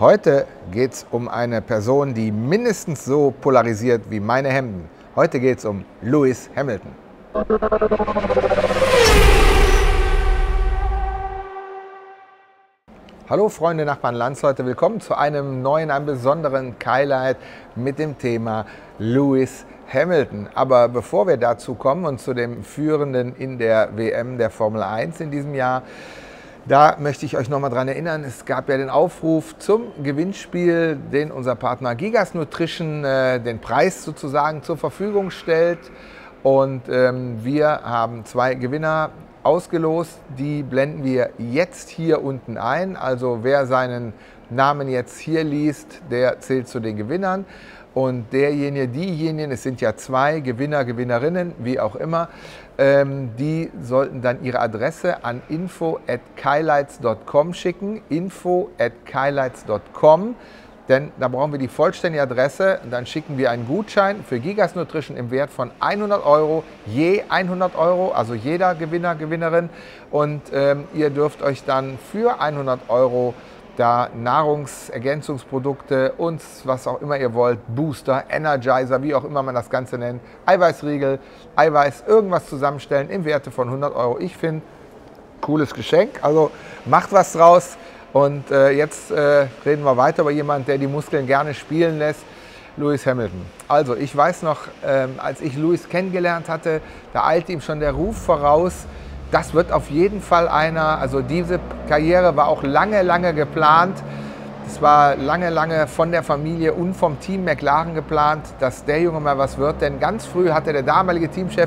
Heute geht es um eine Person, die mindestens so polarisiert wie meine Hemden. Heute geht es um Lewis Hamilton. Hallo Freunde, Nachbarn, Landsleute, willkommen zu einem besonderen Highlight mit dem Thema Lewis Hamilton. Aber bevor wir dazu kommen und zu dem Führenden in der WM der Formel 1 in diesem Jahr, da möchte ich euch noch mal daran erinnern, es gab ja den Aufruf zum Gewinnspiel, den unser Partner Gigas Nutrition den Preis sozusagen zur Verfügung stellt. Und wir haben 2 Gewinner ausgelost, die blenden wir jetzt hier unten ein. Also wer seinen Namen jetzt hier liest, der zählt zu den Gewinnern. Und diejenigen, es sind ja 2 Gewinner, Gewinnerinnen, wie auch immer, die sollten dann ihre Adresse an info@kylights.com schicken, info@kylights.com, denn da brauchen wir die vollständige Adresse und dann schicken wir einen Gutschein für Gigas Nutrition im Wert von 100 Euro, je 100 Euro, also jeder Gewinner, Gewinnerin, und ihr dürft euch dann für 100 Euro da Nahrungsergänzungsprodukte und was auch immer ihr wollt, Booster, Energizer, wie auch immer man das Ganze nennt, Eiweißriegel, Eiweiß, irgendwas zusammenstellen im Werte von 100 Euro. Ich finde, cooles Geschenk, also macht was draus. Und jetzt reden wir weiter über jemanden, der die Muskeln gerne spielen lässt, Lewis Hamilton. Also ich weiß noch, als ich Lewis kennengelernt hatte, da eilte ihm schon der Ruf voraus, das wird auf jeden Fall einer, also diese Karriere war auch lange geplant. Es war lange von der Familie und vom Team McLaren geplant, dass der Junge mal was wird. Denn ganz früh hatte der damalige Teamchef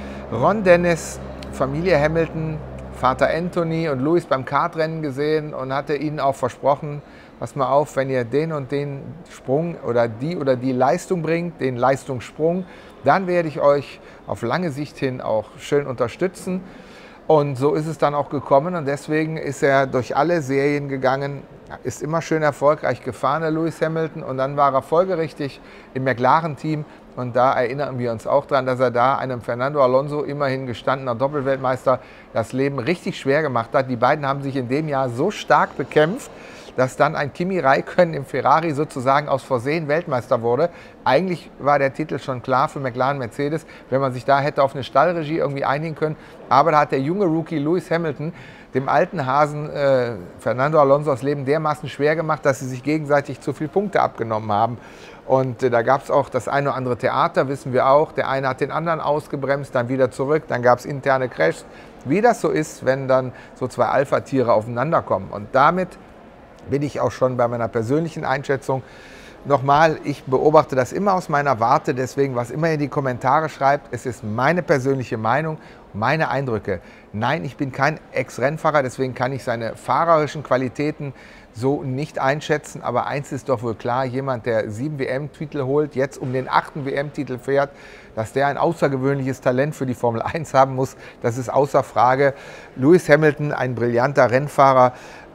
Ron Dennis, Familie Hamilton, Vater Anthony und Lewis beim Kartrennen gesehen und hatte ihnen auch versprochen, pass mal auf, wenn ihr den und den Sprung oder die Leistung bringt, den Leistungssprung, dann werde ich euch auf lange Sicht hin auch schön unterstützen. Und so ist es dann auch gekommen und deswegen ist er durch alle Serien gegangen, ist immer schön erfolgreich gefahren, der Lewis Hamilton, und dann war er folgerichtig im McLaren-Team und da erinnern wir uns auch daran, dass er da einem Fernando Alonso, immerhin gestandener Doppelweltmeister, das Leben richtig schwer gemacht hat. Die beiden haben sich in dem Jahr so stark bekämpft, dass dann ein Kimi Räikkönen im Ferrari sozusagen aus Versehen Weltmeister wurde. Eigentlich war der Titel schon klar für McLaren Mercedes, wenn man sich da hätte auf eine Stallregie irgendwie einigen können. Aber da hat der junge Rookie Lewis Hamilton dem alten Hasen Fernando Alonso das Leben dermaßen schwer gemacht, dass sie sich gegenseitig zu viele Punkte abgenommen haben. Und da gab es auch das eine oder andere Theater, wissen wir auch. Der eine hat den anderen ausgebremst, dann wieder zurück, dann gab es interne Crashs. Wie das so ist, wenn dann so 2 Alpha-Tiere aufeinander kommen. Und damit bin ich auch schon bei meiner persönlichen Einschätzung. Nochmal, ich beobachte das immer aus meiner Warte, deswegen, was immer ihr in die Kommentare schreibt, es ist meine persönliche Meinung, meine Eindrücke. Nein, ich bin kein Ex-Rennfahrer, deswegen kann ich seine fahrerischen Qualitäten so nicht einschätzen, aber eins ist doch wohl klar, jemand, der 7 WM-Titel holt, jetzt um den 8. WM-Titel fährt, dass der ein außergewöhnliches Talent für die Formel 1 haben muss, das ist außer Frage. Lewis Hamilton, ein brillanter Rennfahrer,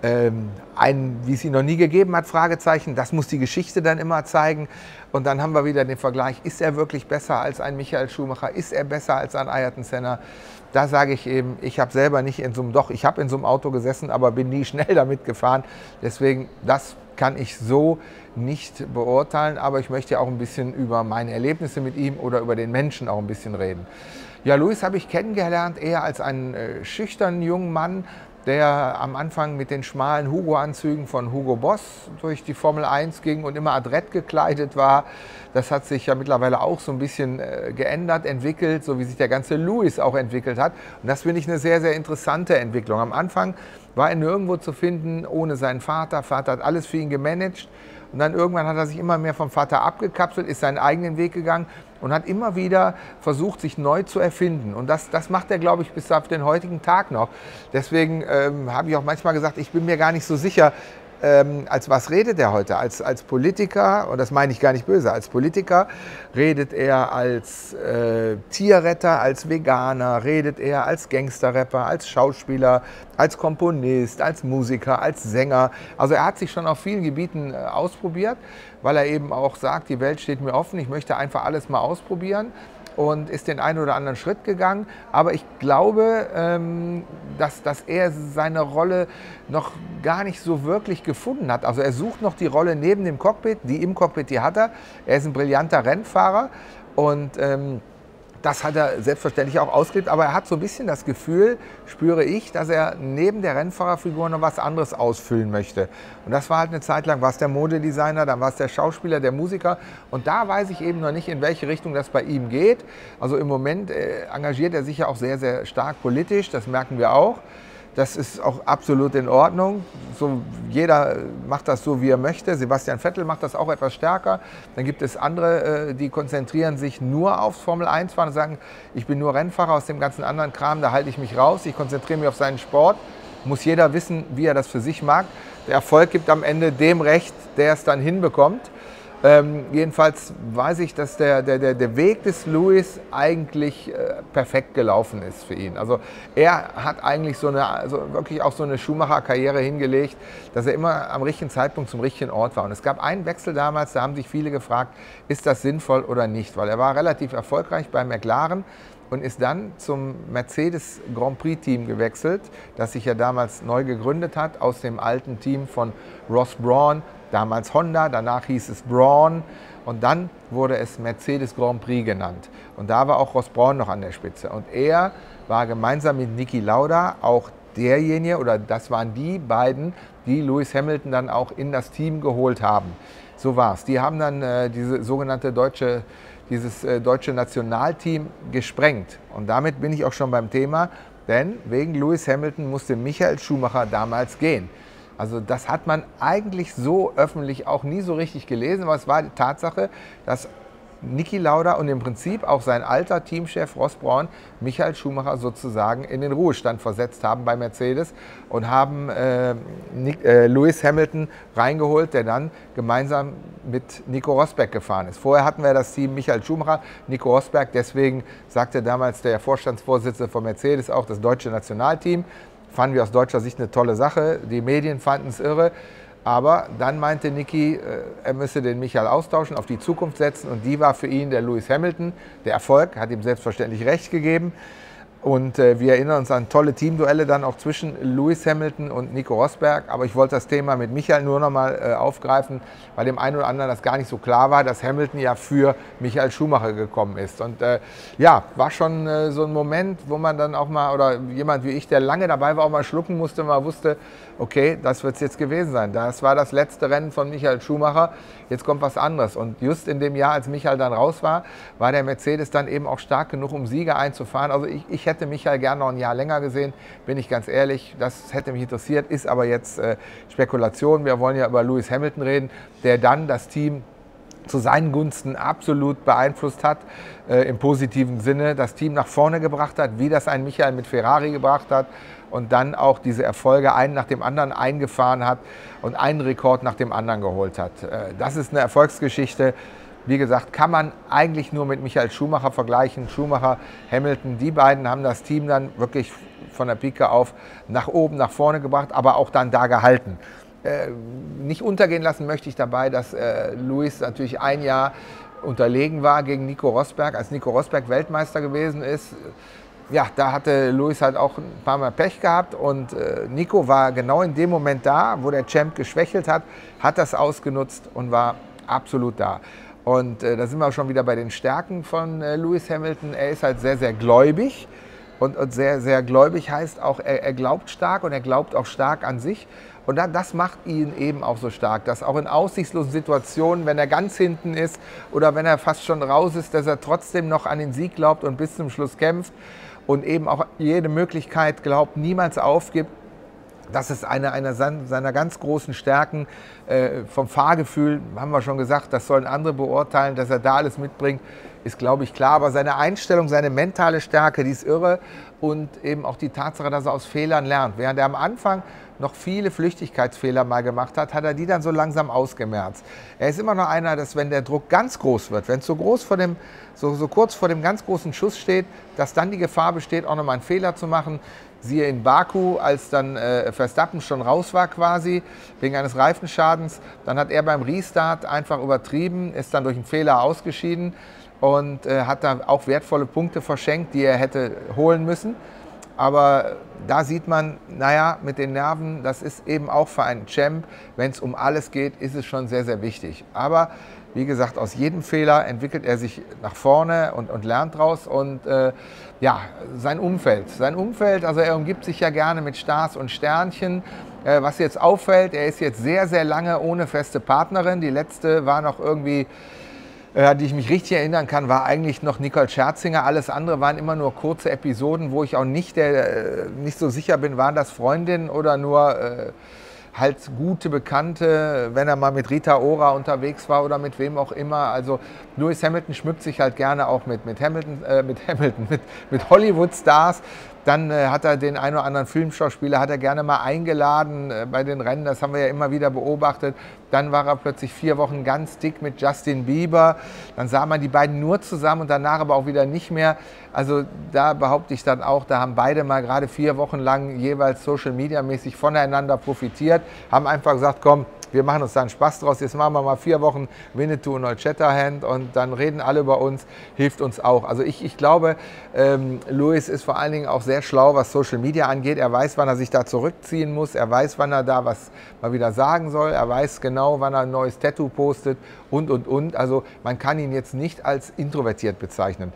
wie es ihn noch nie gegeben hat, Fragezeichen, das muss die Geschichte dann immer zeigen. Und dann haben wir wieder den Vergleich, ist er wirklich besser als ein Michael Schumacher, ist er besser als ein Ayrton Senna? Da sage ich eben, ich habe selber nicht in so einem, doch, ich habe in so einem Auto gesessen, aber bin nie schnell damit gefahren. Deswegen, das kann ich so nicht beurteilen, aber ich möchte auch ein bisschen über meine Erlebnisse mit ihm oder über den Menschen auch ein bisschen reden. Ja, Lewis habe ich kennengelernt eher als einen schüchternen jungen Mann, der am Anfang mit den schmalen Hugo-Anzügen von Hugo Boss durch die Formel 1 ging und immer adrett gekleidet war. Das hat sich ja mittlerweile auch so ein bisschen geändert, entwickelt, so wie sich der ganze Lewis auch entwickelt hat. Und das finde ich eine sehr interessante Entwicklung. Am Anfang war er nirgendwo zu finden ohne seinen Vater. Vater hat alles für ihn gemanagt. Und dann irgendwann hat er sich immer mehr vom Vater abgekapselt, ist seinen eigenen Weg gegangen und hat immer wieder versucht, sich neu zu erfinden. Und das macht er, glaube ich, bis auf den heutigen Tag noch. Deswegen habe ich auch manchmal gesagt, ich bin mir gar nicht so sicher, als was redet er heute? Als Politiker, und das meine ich gar nicht böse, als Politiker redet er als Tierretter, als Veganer, redet er als Gangsterrapper, als Schauspieler, als Komponist, als Musiker, als Sänger. Also er hat sich schon auf vielen Gebieten ausprobiert, weil er eben auch sagt, die Welt steht mir offen, ich möchte einfach alles mal ausprobieren. und ist den einen oder anderen Schritt gegangen. Aber ich glaube, dass er seine Rolle noch gar nicht so wirklich gefunden hat. Also er sucht noch die Rolle neben dem Cockpit, die im Cockpit, die hat er. Er ist ein brillanter Rennfahrer und das hat er selbstverständlich auch ausgelebt, aber er hat so ein bisschen das Gefühl, spüre ich, dass er neben der Rennfahrerfigur noch was anderes ausfüllen möchte. Und das war halt eine Zeit lang, war es der Modedesigner, dann war es der Schauspieler, der Musiker. Und da weiß ich eben noch nicht, in welche Richtung das bei ihm geht. Also im Moment engagiert er sich ja auch sehr, sehr stark politisch, das merken wir auch. Das ist auch absolut in Ordnung. So, jeder macht das so, wie er möchte. Sebastian Vettel macht das auch etwas stärker. Dann gibt es andere, die konzentrieren sich nur aufs Formel-1-Fahren und sagen, ich bin nur Rennfahrer, aus dem ganzen anderen Kram, da halte ich mich raus. Ich konzentriere mich auf seinen Sport. Muss jeder wissen, wie er das für sich mag. Der Erfolg gibt am Ende dem Recht, der es dann hinbekommt. Jedenfalls weiß ich, dass der Weg des Lewis eigentlich perfekt gelaufen ist für ihn. Also er hat eigentlich wirklich auch so eine Schumacher-Karriere hingelegt, dass er immer am richtigen Zeitpunkt zum richtigen Ort war. Und es gab einen Wechsel damals, da haben sich viele gefragt, ist das sinnvoll oder nicht? Weil er war relativ erfolgreich bei McLaren und ist dann zum Mercedes Grand Prix Team gewechselt, das sich ja damals neu gegründet hat aus dem alten Team von Ross Brawn. Damals Honda, danach hieß es Brawn und dann wurde es Mercedes Grand Prix genannt. Und da war auch Ross Brawn noch an der Spitze. Und er war gemeinsam mit Niki Lauda auch derjenige, oder das waren die beiden, die Lewis Hamilton dann auch in das Team geholt haben. So war es. Die haben dann dieses deutsche Nationalteam gesprengt. Und damit bin ich auch schon beim Thema, denn wegen Lewis Hamilton musste Michael Schumacher damals gehen. Also das hat man eigentlich so öffentlich auch nie so richtig gelesen, aber es war die Tatsache, dass Niki Lauda und im Prinzip auch sein alter Teamchef Ross Brawn Michael Schumacher sozusagen in den Ruhestand versetzt haben bei Mercedes und haben Lewis Hamilton reingeholt, der dann gemeinsam mit Nico Rosberg gefahren ist. Vorher hatten wir das Team Michael Schumacher, Nico Rosberg, deswegen sagte damals der Vorstandsvorsitzende von Mercedes auch das deutsche Nationalteam. Fanden wir aus deutscher Sicht eine tolle Sache. Die Medien fanden es irre. Aber dann meinte Niki, er müsse den Michael austauschen, auf die Zukunft setzen. Und die war für ihn der Lewis Hamilton. Der Erfolg hat ihm selbstverständlich recht gegeben. Und wir erinnern uns an tolle Teamduelle dann auch zwischen Lewis Hamilton und Nico Rosberg. Aber ich wollte das Thema mit Michael nur noch mal aufgreifen, weil dem einen oder anderen das gar nicht so klar war, dass Hamilton ja für Michael Schumacher gekommen ist. Und ja, war schon so ein Moment, wo man dann auch mal, oder jemand wie ich, der lange dabei war, auch mal schlucken musste, mal wusste, okay, das wird es jetzt gewesen sein. Das war das letzte Rennen von Michael Schumacher, jetzt kommt was anderes. Und just in dem Jahr, als Michael dann raus war, war der Mercedes dann eben auch stark genug, um Sieger einzufahren. Also ich hätte Michael gerne noch ein Jahr länger gesehen, bin ich ganz ehrlich. Das hätte mich interessiert, ist aber jetzt Spekulation. Wir wollen ja über Lewis Hamilton reden, der dann das Team zu seinen Gunsten absolut beeinflusst hat, im positiven Sinne, das Team nach vorne gebracht hat, wie das ein Michael mit Ferrari gebracht hat und dann auch diese Erfolge einen nach dem anderen eingefahren hat und einen Rekord nach dem anderen geholt hat. Das ist eine Erfolgsgeschichte. Wie gesagt, kann man eigentlich nur mit Michael Schumacher vergleichen. Schumacher, Hamilton, die beiden haben das Team dann wirklich von der Pike auf nach oben, nach vorne gebracht, aber auch dann da gehalten. Nicht untergehen lassen möchte ich dabei, dass Lewis natürlich ein Jahr unterlegen war gegen Nico Rosberg. Als Nico Rosberg Weltmeister gewesen ist, ja, da hatte Lewis halt auch ein paar Mal Pech gehabt und Nico war genau in dem Moment da, wo der Champ geschwächelt hat, hat das ausgenutzt und war absolut da. Und da sind wir auch schon wieder bei den Stärken von Lewis Hamilton. Er ist halt sehr, sehr gläubig. Und sehr, sehr gläubig heißt auch, er glaubt stark und er glaubt auch stark an sich. Und das macht ihn eben auch so stark, dass auch in aussichtslosen Situationen, wenn er ganz hinten ist oder wenn er fast schon raus ist, dass er trotzdem noch an den Sieg glaubt und bis zum Schluss kämpft und eben auch jede Möglichkeit glaubt, niemals aufgibt. Das ist eine seiner ganz großen Stärken. Vom Fahrgefühl haben wir schon gesagt, das sollen andere beurteilen, dass er da alles mitbringt, ist, glaube ich, klar. Aber seine Einstellung, seine mentale Stärke, die ist irre. Und eben auch die Tatsache, dass er aus Fehlern lernt. Während er am Anfang noch viele Flüchtigkeitsfehler mal gemacht hat, hat er die dann so langsam ausgemerzt. Er ist immer noch einer, dass wenn der Druck ganz groß wird, wenn es so kurz vor dem ganz großen Schuss steht, dass dann die Gefahr besteht, auch noch mal einen Fehler zu machen. Siehe in Baku, als dann Verstappen schon raus war quasi, wegen eines Reifenschadens. Dann hat er beim Restart einfach übertrieben, ist dann durch einen Fehler ausgeschieden. und hat da auch wertvolle Punkte verschenkt, die er hätte holen müssen. Aber da sieht man, naja, mit den Nerven, das ist eben auch für einen Champ, wenn es um alles geht, ist es schon sehr, sehr wichtig. Aber wie gesagt, aus jedem Fehler entwickelt er sich nach vorne und lernt draus. Und ja, sein Umfeld, also er umgibt sich ja gerne mit Stars und Sternchen. Was jetzt auffällt, er ist jetzt sehr, sehr lange ohne feste Partnerin. Die letzte war noch irgendwie, die ich mich richtig erinnern kann, war eigentlich noch Nicole Scherzinger. Alles andere waren immer nur kurze Episoden, wo ich auch nicht so sicher bin, waren das Freundinnen oder nur halt gute Bekannte, wenn er mal mit Rita Ora unterwegs war oder mit wem auch immer. Also Lewis Hamilton schmückt sich halt gerne auch mit Hollywood-Stars. Dann hat er den einen oder anderen Filmschauspieler hat er gerne mal eingeladen bei den Rennen, das haben wir ja immer wieder beobachtet. Dann war er plötzlich 4 Wochen ganz dick mit Justin Bieber. Dann sah man die beiden nur zusammen und danach aber auch wieder nicht mehr. Also da behaupte ich dann auch, da haben beide mal gerade 4 Wochen lang jeweils Social-Media-mäßig voneinander profitiert, haben einfach gesagt, komm, wir machen uns da einen Spaß draus, jetzt machen wir mal 4 Wochen Winnetou und Old Shatterhand und dann reden alle über uns, hilft uns auch. Also ich glaube, Lewis ist vor allen Dingen auch sehr schlau, was Social Media angeht. Er weiß, wann er sich da zurückziehen muss, er weiß, wann er da was mal wieder sagen soll, er weiß genau, wann er ein neues Tattoo postet und. Also man kann ihn jetzt nicht als introvertiert bezeichnen.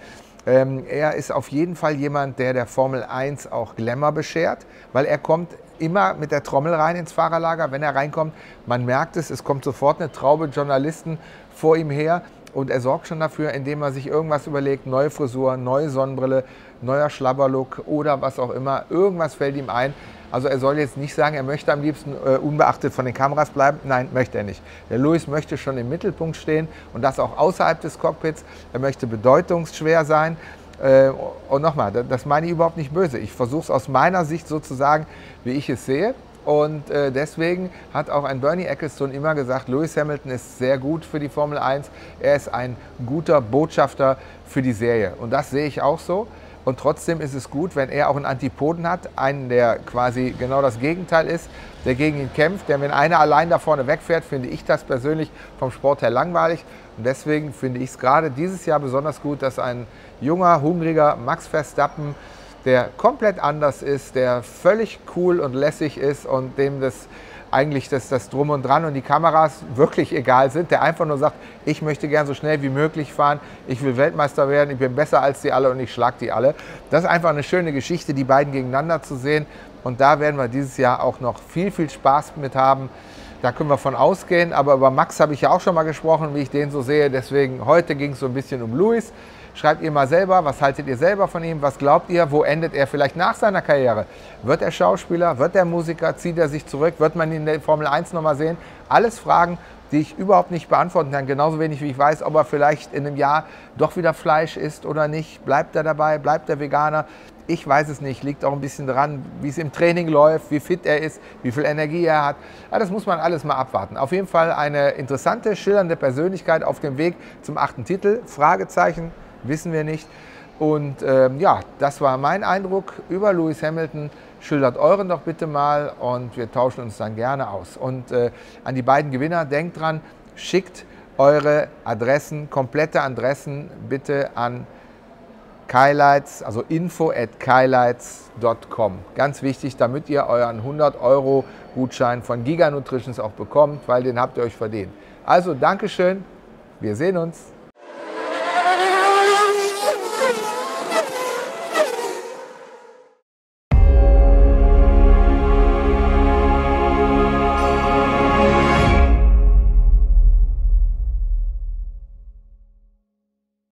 Er ist auf jeden Fall jemand, der Formel 1 auch Glamour beschert, weil er kommt immer mit der Trommel rein ins Fahrerlager. Wenn er reinkommt, man merkt es, es kommt sofort eine Traube Journalisten vor ihm her und er sorgt schon dafür, indem er sich irgendwas überlegt, neue Frisur, neue Sonnenbrille, neuer Schlabberlook oder was auch immer, irgendwas fällt ihm ein. Also er soll jetzt nicht sagen, er möchte am liebsten unbeachtet von den Kameras bleiben. Nein, möchte er nicht. Der Lewis möchte schon im Mittelpunkt stehen und das auch außerhalb des Cockpits. Er möchte bedeutungsschwer sein. Und nochmal, das meine ich überhaupt nicht böse. Ich versuche es aus meiner Sicht so zu sagen, wie ich es sehe. Und deswegen hat auch ein Bernie Ecclestone immer gesagt, Lewis Hamilton ist sehr gut für die Formel 1. Er ist ein guter Botschafter für die Serie. Und das sehe ich auch so. Und trotzdem ist es gut, wenn er auch einen Antipoden hat, einen, der quasi genau das Gegenteil ist, der gegen ihn kämpft. Denn wenn einer allein da vorne wegfährt, finde ich das persönlich vom Sport her langweilig. Und deswegen finde ich es gerade dieses Jahr besonders gut, dass ein junger, hungriger Max Verstappen, der komplett anders ist, der völlig cool und lässig ist und dem das Drum und Dran und die Kameras wirklich egal sind, der einfach nur sagt, ich möchte gern so schnell wie möglich fahren, ich will Weltmeister werden, ich bin besser als die alle und ich schlag die alle. Das ist einfach eine schöne Geschichte, die beiden gegeneinander zu sehen und da werden wir dieses Jahr auch noch viel, viel Spaß mit haben. Da können wir von ausgehen, aber über Max habe ich ja auch schon mal gesprochen, wie ich den so sehe, deswegen heute ging es so ein bisschen um Lewis. Schreibt ihr mal selber, was haltet ihr selber von ihm, was glaubt ihr, wo endet er vielleicht nach seiner Karriere? Wird er Schauspieler, wird er Musiker, zieht er sich zurück, wird man ihn in der Formel 1 nochmal sehen? Alles Fragen, die ich überhaupt nicht beantworten kann, genauso wenig wie ich weiß, ob er vielleicht in einem Jahr doch wieder Fleisch isst oder nicht. Bleibt er dabei, bleibt er Veganer? Ich weiß es nicht, liegt auch ein bisschen dran, wie es im Training läuft, wie fit er ist, wie viel Energie er hat. Ja, das muss man alles mal abwarten. Auf jeden Fall eine interessante, schillernde Persönlichkeit auf dem Weg zum 8. Titel. Fragezeichen, wissen wir nicht. Und ja, das war mein Eindruck über Lewis Hamilton. Schildert euren doch bitte mal und wir tauschen uns dann gerne aus. Und an die beiden Gewinner, denkt dran, schickt eure Adressen, komplette Adressen bitte an Kylights, also info@kylights.com. Ganz wichtig, damit ihr euren 100 € Gutschein von Giga Nutritions auch bekommt, weil den habt ihr euch verdient. Also Dankeschön, wir sehen uns.